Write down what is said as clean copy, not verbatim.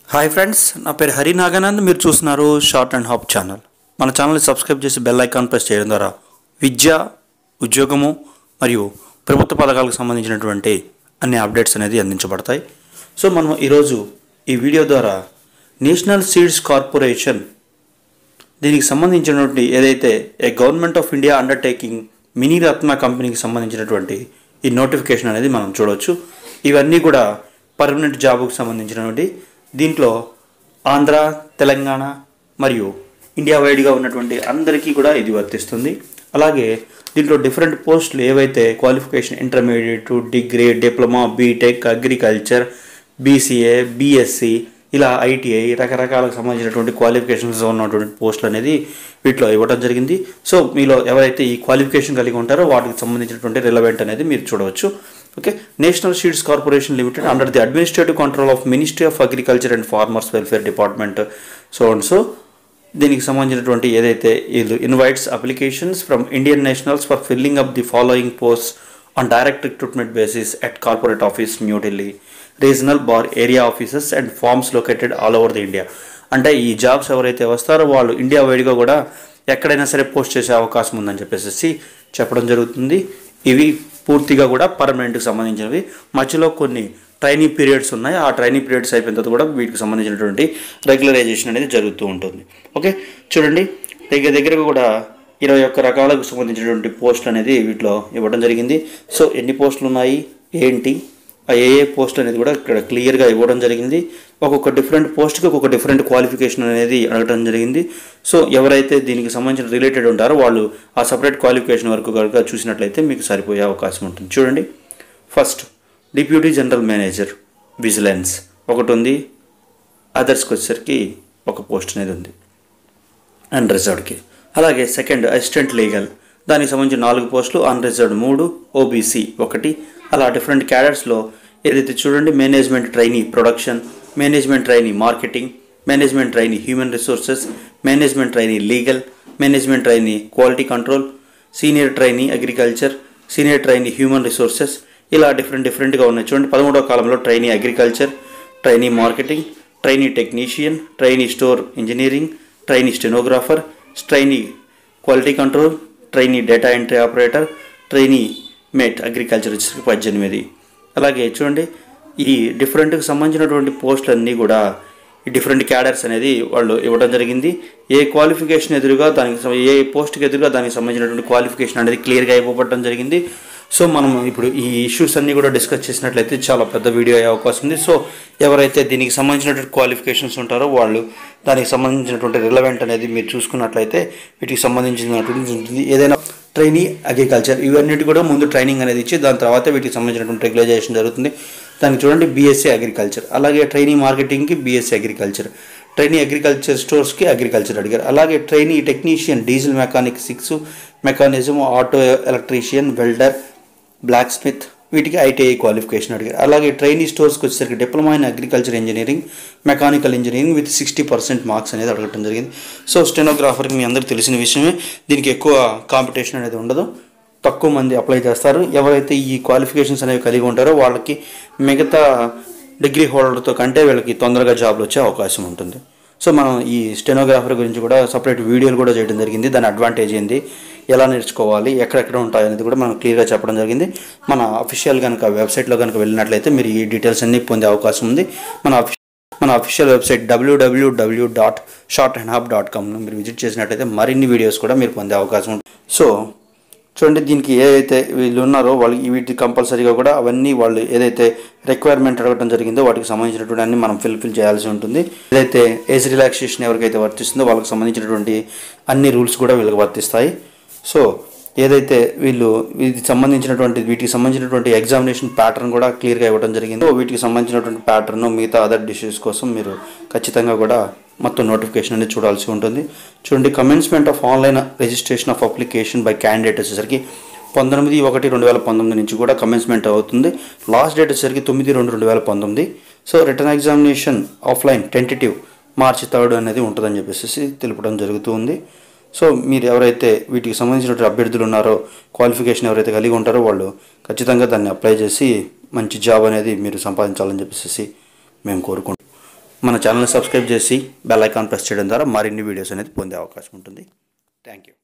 Hi friends, నా పేరు హరి నాగానంద్. మీరు చూస్తున్నారు షార్ట్ అండ్ హాప్ ఛానల్. మన ఛానల్ని సబ్స్క్రైబ్ చేసి బెల్ ఐకాన్ ప్రెస్ చేయడం ద్వారా విద్య, ఉద్యోగము మరియు ప్రభుత్వ పథకాలకు సంబంధించినటువంటి అన్ని అప్డేట్స్ అనేది అందించబడతాయి. సో మనం ఈరోజు ఈ వీడియో ద్వారా నేషనల్ సీడ్స్ కార్పొరేషన్ దీనికి సంబంధించినటువంటి ఏదైతే a government of India undertaking mini ratna కంపెనీకి సంబంధించినటువంటి ఈ నోటిఫికేషన్ అనేది మనం చూడవచ్చు. ఇవన్నీ కూడా పర్మనెంట్ జాబ్కు సంబంధించినటువంటి దీంట్లో ఆంధ్ర, తెలంగాణ మరియు ఇండియా వైడ్గా ఉన్నటువంటి అందరికీ కూడా ఇది వర్తిస్తుంది. అలాగే దీంట్లో డిఫరెంట్ పోస్టులు ఏవైతే qualification intermediate, degree, diploma, BTech, agriculture, BCA, BSc, ఇలా ఐటీఐ రకరకాలకు సంబంధించినటువంటి క్వాలిఫికేషన్స్ ఉన్నటువంటి పోస్టులు అనేది వీటిలో ఇవ్వడం జరిగింది. సో మీలో ఎవరైతే ఈ క్వాలిఫికేషన్ కలిగి ఉంటారో వాటికి సంబంధించినటువంటి రిలవెంట్ అనేది మీరు చూడవచ్చు. Okay, national seeds corporation limited under the administrative control of ministry of agriculture and farmers welfare department so దీనికి సంబంధించినటువంటి ఏదైతే వీళ్ళు invites applications from Indian nationals for filling up the following post on direct recruitment basis at corporate office New Delhi, regional bar area offices and farms located all over the India. అంటే ఈ jobs ఎవరైతే వస్తారో వాళ్ళు India వైడ్గా కూడా ఎక్కడైనా సరే post చేసే అవకాశం ఉందని చెప్పేసి చెప్పడం జరుగుతుంది. ఇవి పూర్తిగా కూడా పర్మనెంట్కి సంబంధించినవి. మధ్యలో కొన్ని ట్రైనింగ్ పీరియడ్స్ ఉన్నాయి. ఆ ట్రైనింగ్ పీరియడ్స్ అయిపోయిన తర్వాత కూడా వీటికి సంబంధించినటువంటి రెగ్యులరైజేషన్ అనేది జరుగుతూ ఉంటుంది. ఓకే, చూడండి, దగ్గరగా కూడా 21 రకాలకు సంబంధించినటువంటి పోస్టులు అనేది వీటిలో ఇవ్వడం జరిగింది. సో ఎన్ని పోస్టులు ఉన్నాయి, ఏంటి, ఆ ఏ పోస్ట్ అనేది కూడా ఇక్కడ క్లియర్గా ఇవ్వడం జరిగింది. ఒక్కొక్క డిఫరెంట్ పోస్ట్కి ఒక్కొక్క డిఫరెంట్ క్వాలిఫికేషన్ అనేది అడగడం జరిగింది. సో ఎవరైతే దీనికి సంబంధించిన రిలేటెడ్ ఉంటారో వాళ్ళు ఆ సపరేట్ క్వాలిఫికేషన్ వరకు కనుక చూసినట్లయితే మీకు సరిపోయే అవకాశం ఉంటుంది. చూడండి, first deputy general manager vigilance ఒకటి ఉంది. అదర్స్కి వచ్చేసరికి ఒక పోస్ట్ అనేది ఉంది అన్రిజర్వ్డ్కి. అలాగే సెకండ్ అసిస్టెంట్ లీగల్, దానికి సంబంధించిన 4 పోస్టులు, అన్రిజర్వ్డ్ 3, ఓబీసీ 1. అలా డిఫరెంట్ క్యాడర్స్లో ఏదైతే చూడండి, management trainee production, management trainee marketing, management trainee human resources, management trainee legal, management trainee quality control, senior trainee agriculture, senior trainee human resources, ఇలా డిఫరెంట్గా ఉన్నాయి. చూడండి, 13వ కాలంలో trainee agriculture, trainee marketing, trainee technician, trainee store engineering, trainee stenographer, trainee quality control, trainee data entry operator, trainee mate agriculture వచ్చేసరికి 18. అలాగే చూడండి, ఈ డిఫరెంట్కి సంబంధించినటువంటి పోస్టులన్నీ కూడా ఈ డిఫరెంట్ క్యాడర్స్ అనేది వాళ్ళు ఇవ్వడం జరిగింది. ఏ క్వాలిఫికేషన్ ఎదురుగా దానికి ఏ పోస్ట్కి ఎదురుగా దానికి సంబంధించినటువంటి క్వాలిఫికేషన్ అనేది క్లియర్గా ఇవ్వబడడం జరిగింది. సో మనం ఇప్పుడు ఈ ఇష్యూస్ అన్నీ కూడా డిస్కస్ చేసినట్లయితే చాలా పెద్ద వీడియో అయ్యే అవకాశం ఉంది. సో ఎవరైతే దీనికి సంబంధించినటువంటి క్వాలిఫికేషన్స్ ఉంటారో వాళ్ళు దానికి సంబంధించినటువంటి రిలవెంట్ అనేది మీరు చూసుకున్నట్లయితే వీటికి సంబంధించినటువంటి ఉంటుంది. ఏదైనా ట్రైనీ అగ్రికల్చర్ ఇవన్నిటి కూడా ముందు ట్రైనింగ్ అనేది ఇచ్చి దాని తర్వాత వీటికి సంబంధించినటువంటి రెగ్యులైజేషన్ జరుగుతుంది. దానికి చూడండి, బీఎస్సీ అగ్రికల్చర్, అలాగే ట్రైనీ మార్కెటింగ్కి బీఎస్సీ అగ్రికల్చర్, ట్రైనీ అగ్రికల్చర్ స్టోర్స్కి అగ్రికల్చర్ అడిగారు. అలాగే trainee technician diesel mechanic 6, mechanism, auto electrician, welder, blacksmith, వీటికి ఐటీఐ క్వాలిఫికేషన్ అడిగారు. అలాగే ట్రైనీ స్టోర్స్కి వచ్చేసరికి diploma in agriculture engineering, mechanical engineering with 60% marks అనేది అడగడం జరిగింది. సో స్టెనోగ్రాఫర్కి మీ అందరికీ తెలిసిన విషయమే, దీనికి ఎక్కువ కాంపిటీషన్ అనేది ఉండదు, తక్కువ మంది అప్లై చేస్తారు. ఎవరైతే ఈ క్వాలిఫికేషన్స్ అనేవి కలిగి ఉంటారో వాళ్ళకి మిగతా డిగ్రీ హోల్డర్తో కంటే వీళ్ళకి తొందరగా జాబ్లు వచ్చే అవకాశం ఉంటుంది. సో మనం ఈ స్టెనోగ్రాఫర్ గురించి కూడా సపరేట్ వీడియోలు కూడా చేయడం జరిగింది. దాని అడ్వాంటేజ్ ఏంది, ఎలా నేర్చుకోవాలి, ఎక్కడెక్కడ ఉంటాయి అనేది కూడా మనం క్లియర్గా చెప్పడం జరిగింది. మన అఫీషియల్ కనుక వెబ్సైట్లో కనుక వెళ్ళినట్లయితే మీరు ఈ డీటెయిల్స్ అన్నీ పొందే అవకాశం ఉంది. మన అఫీషియల్ వెబ్సైట్ www.shortandhub.com మీరు విజిట్ చేసినట్లయితే మరిన్ని వీడియోస్ కూడా మీరు పొందే అవకాశం ఉంటుంది. సో చూడండి, దీనికి ఏదైతే వీళ్ళు ఉన్నారో వాళ్ళకి వీటి కంపల్సరీగా కూడా అవన్నీ వాళ్ళు ఏదైతే రిక్వైర్మెంట్ అడగడం జరిగిందో వాటికి సంబంధించినటువంటి అన్ని మనం ఫిల్ చేయాల్సి ఉంటుంది. ఏదైతే ఏజ్ రిలాక్సేషన్ ఎవరికైతే వర్తిస్తుందో వాళ్ళకి సంబంధించినటువంటి అన్ని రూల్స్ కూడా వీళ్ళకి వర్తిస్తాయి. సో ఏదైతే వీటికి సంబంధించినటువంటి ఎగ్జామినేషన్ ప్యాటర్న్ కూడా క్లియర్గా ఇవ్వడం జరిగిందో వీటికి సంబంధించినటువంటి ప్యాటర్న్ మిగతా అదర్ డిషెస్ కోసం మీరు ఖచ్చితంగా కూడా మొత్తం నోటిఫికేషన్ అనేది చూడాల్సి ఉంటుంది. చూడండి, commencement of online registration of application by candidate వచ్చేసరికి 19/1/2019 నుంచి కూడా కమెన్స్మెంట్ అవుతుంది. లాస్ట్ డేట్ వచ్చేసరికి 9/2/2019. So written examination offline tentative March 3 అనేది ఉంటుందని చెప్పేసి తెలుపడం జరుగుతుంది. సో మీరు ఎవరైతే వీటికి సంబంధించినటువంటి అభ్యర్థులు ఉన్నారో క్వాలిఫికేషన్ ఎవరైతే కలిగి ఉంటారో వాళ్ళు ఖచ్చితంగా దాన్ని అప్లై చేసి మంచి జాబ్ అనేది మీరు సంపాదించాలని చెప్పేసి మేము కోరుకుంటున్నాం. మన ఛానల్ని సబ్స్క్రైబ్ చేసి బెల్ ఐకాన్ ప్రెస్ చేయడం ద్వారా మరిన్ని వీడియోస్ అనేది పొందే అవకాశం ఉంటుంది. Thank you.